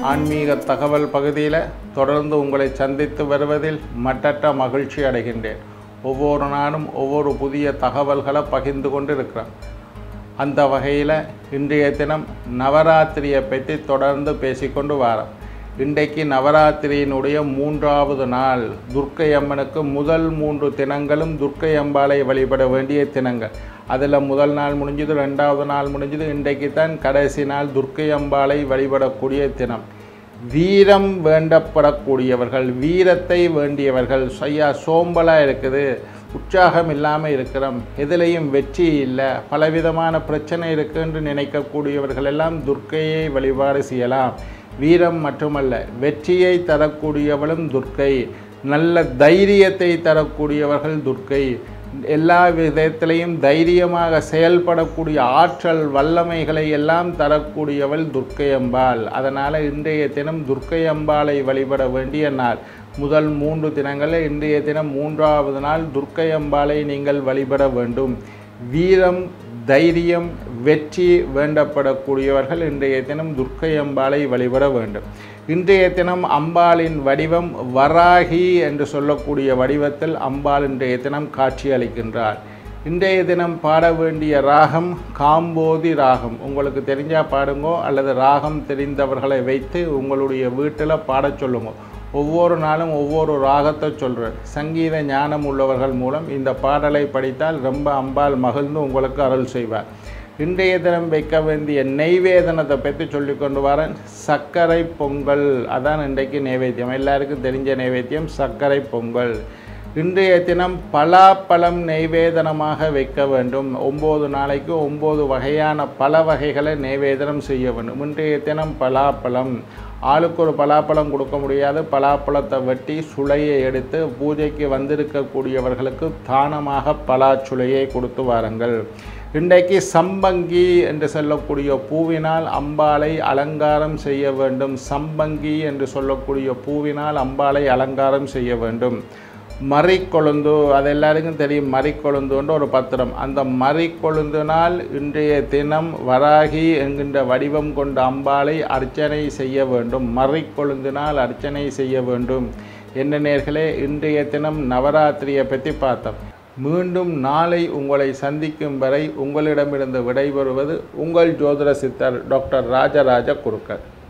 ஆன்மீக தகவல் பகுதியில் தொடர்ந்து உங்களை சந்தித்து வருவதில் மட்டற்ற மகிழ்ச்சி அடைகின்றேன். ஒவ்வொரு நாளும் ஒவ்வொரு புதிய தகவல்களை பகிர்ந்து கொண்டு இருக்கிறேன். அந்த வகையில் இன்றைய தினம் நவராத்திரியை பற்றி தொடர்ந்து பேசிக்கொண்டு வரோம். இன்றைக்கு நவராத்திரியினுடைய 3வது நாள். துர்க்கை அம்மனுக்கு முதல் 3 தினங்களும் துர்க்கை அம்பாளை வழிபட வேண்டிய தினங்கள். அதில் முதல் நாள் முடிஞ்சது, 2வது நாள் முடிஞ்சது, இன்றைக்கு தான் கடைசி நாள் துர்க்கை அம்பாளை வழிபடக்கூடிய தினம். வீரம் வேண்டப்படக்கூடியவர்கள், வீரத்தை வேண்டியவர்கள், ஐயா சோம்பலாக இருக்குது, உற்சாகம் இல்லாமல் இருக்கிறோம், எதிலையும் வெற்றி இல்லை, பலவிதமான பிரச்சனை இருக்குன்னு நினைக்கக்கூடியவர்கள் எல்லாம் துர்க்கையை வழிபாடு செய்யலாம். வீரம் மட்டுமல்ல, வெற்றியை தரக்கூடியவளும் துர்க்கை, நல்ல தைரியத்தை தரக்கூடியவர்கள் துர்க்கை, எல்லா விதத்திலையும் தைரியமாக செயல்படக்கூடிய ஆற்றல் வல்லமைகளை எல்லாம் தரக்கூடியவள் துர்க்கை அம்பாள். அதனால் இன்றைய தினம் துர்க்கை அம்பாளை வழிபட வேண்டிய நாள். முதல் 3 தினங்களில் இன்றைய தினம் 3வது நாள் துர்க்கை அம்பாளை நீங்கள் வழிபட வேண்டும். வீரம், தைரியம், வெற்றி வேண்டப்படக்கூடியவர்கள் இன்றைய தினம் துர்க்கை அம்பாளை வழிபட வேண்டும். இன்றைய தினம் அம்பாளின் வடிவம் வராகி என்று சொல்லக்கூடிய வடிவத்தில் அம்பாள் இன்றைய தினம் காட்சி அளிக்கின்றார். இன்றைய தினம் பாட வேண்டிய ராகம் காம்போதி ராகம். உங்களுக்கு தெரிஞ்சால் பாடுங்கோ, அல்லது ராகம் தெரிந்தவர்களை வைத்து உங்களுடைய வீட்டில் பாடச் சொல்லுங்க. ஒவ்வொரு நாளும் ஒவ்வொரு ராகத்தை சொல்கிறேன். சங்கீத ஞானம் உள்ளவர்கள் மூலம் இந்த பாடலை படித்தால் ரொம்ப அம்பாள் மகிழ்ந்து உங்களுக்கு அருள் செய்வார். இன்றைய தினம் வைக்க வேண்டிய நெய்வேதனத்தை பற்றி சொல்லி கொண்டு வரேன். சர்க்கரை பொங்கல், அதான் இன்றைக்கு நைவேத்தியம். எல்லாருக்கும் தெரிஞ்ச நைவேத்தியம் சர்க்கரை பொங்கல். இன்றைய தினம் பலாப்பழம் நைவேதனமாக வைக்க வேண்டும். 9 நாளைக்கு 9 வகையான பல வகைகளை நைவேதனம் செய்ய வேண்டும். இன்றைய தினம் பலாப்பழம், ஆளுக்கு ஒரு பலாப்பழம் கொடுக்க முடியாது. பலாப்பழத்தை வெட்டி சுளையை எடுத்து பூஜைக்கு வந்திருக்கக்கூடியவர்களுக்கு தானமாக பலாச்சுளையை கொடுத்து வாருங்கள். இன்றைக்கு சம்பங்கி என்று சொல்லக்கூடிய பூவினால் அம்பாளை அலங்காரம் செய்ய வேண்டும். சம்பங்கி என்று சொல்லக்கூடிய பூவினால் அம்பாளை அலங்காரம் செய்ய வேண்டும். மறிக்கொழுந்து, அது எல்லாருக்கும் தெரியும். மறிக்கொழுந்துன்ற ஒரு பத்திரம். அந்த மறிக்கொழுந்தினால் இன்றைய தினம் வராகி என்கின்ற வடிவம் கொண்ட அம்பாளை அர்ச்சனை செய்ய வேண்டும். மறிக்கொழுந்தினால் அர்ச்சனை செய்ய வேண்டும். என்ன நேர்களே, இன்றைய தினம் நவராத்திரியை பற்றி பார்த்தோம். மீண்டும் நாளை உங்களை சந்திக்கும் வரை உங்களிடமிருந்து விடைபெறுவது உங்கள் ஜோதிட சித்தர் டாக்டர் ராஜராஜ குருக்கள்.